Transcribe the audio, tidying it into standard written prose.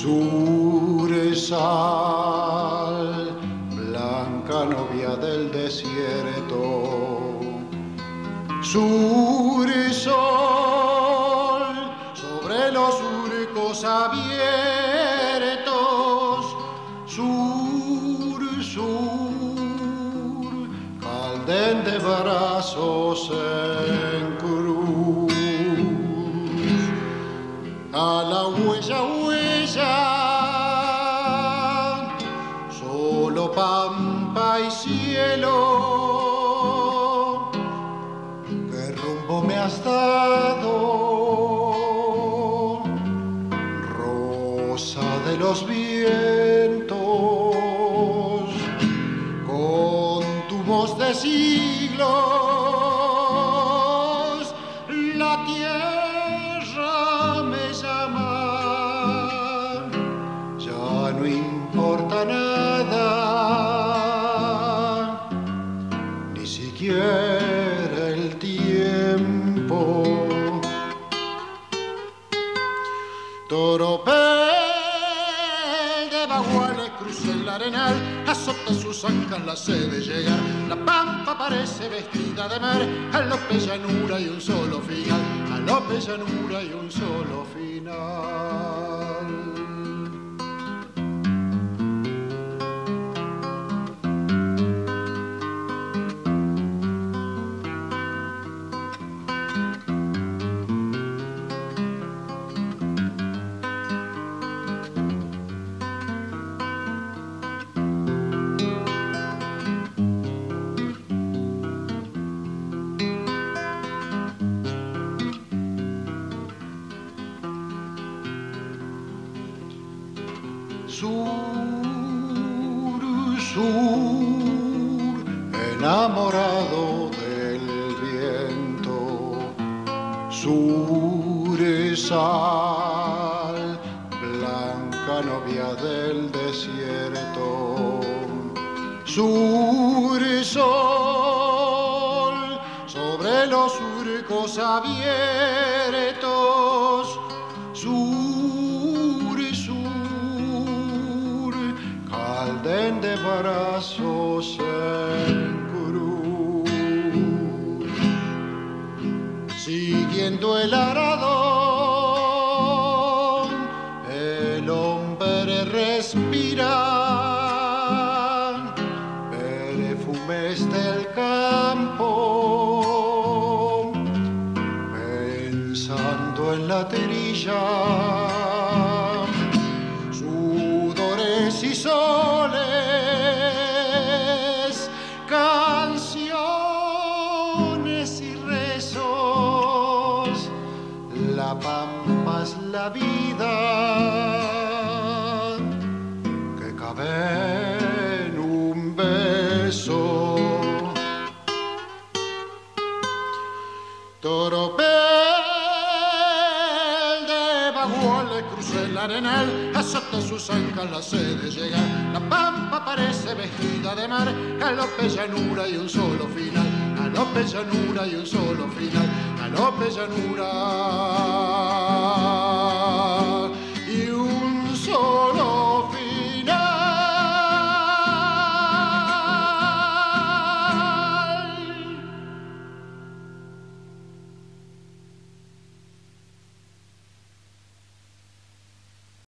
Suresal, blanca novia del desierto. Suresol, sobre los surcos abiertos. Sur, sur, calden de brazos en cruz. A la huella, huella, solo pampa y cielo. ¿Qué rumbo me has dado? Rosa de los vientos, con tu voz de siglos, la tierra me llama. Ya no importa nada, ni siquiera el tiempo. Toropel de baguales cruza el arenal, azota sus ancas la sede llegar. La pampa parece vestida de mar, galope llanura y un solo final, galope llanura y un solo final. Sur, sur, enamorado del viento. Suresal, blanca novia del desierto. Suresol, sobre los surcos abiertos. Calden de brazos en cruz, siguiendo el aradón, el hombre respira perfumes del campo, pensando en la trilla. Y soles, canciones y rezos, la pampa es la vida que cabe en un beso. Toropel de baguales cruza el arenal, azota sus ancas la sede llegar. La pampa parece vestida de mar, galope llanura y un solo final, galope llanura y un solo final, galope llanura.